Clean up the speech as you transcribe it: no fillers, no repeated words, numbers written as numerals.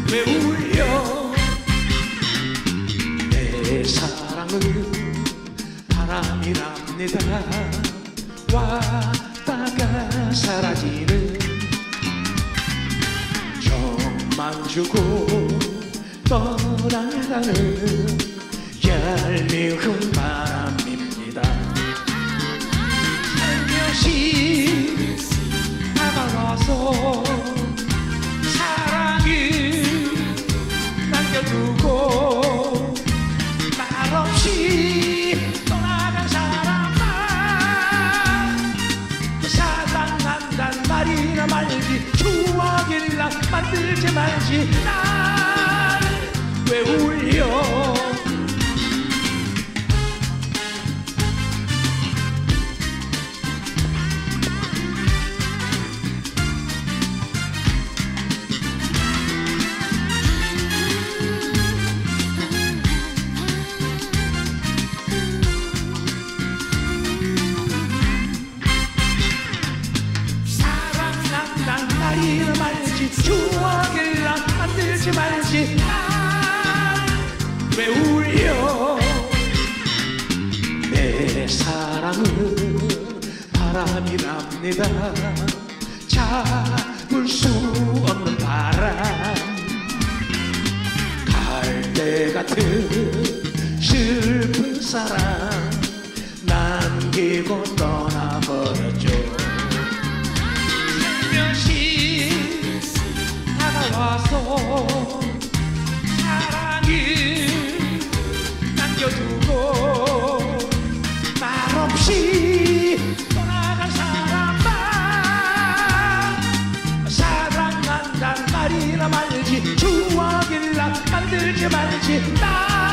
왜 울려. 내 사랑은 바람이랍니다. 왔다가 사라지는 정만 주고 떠나가는 얄미운 바람입니다. 살며시 다가와서 사랑을 남겨두고 말없이 떠나간 사람만 사랑한단 말이나 말지 추억이라 만들지 말지. 난 왜 울려. 사랑한단 말이나 말지 추억이라 만들지 말지. 왜 울려. 내 사랑은 바람이랍니다. 잡을 수 없는 바람. 갈대 같은 슬픈 사랑 남기고 떠나버렸죠. 살며시 다가와서 사랑을 남겨두고 말없이 떠나간 사람만 사랑한단 말이나 말지 추억이라 만들지 말지.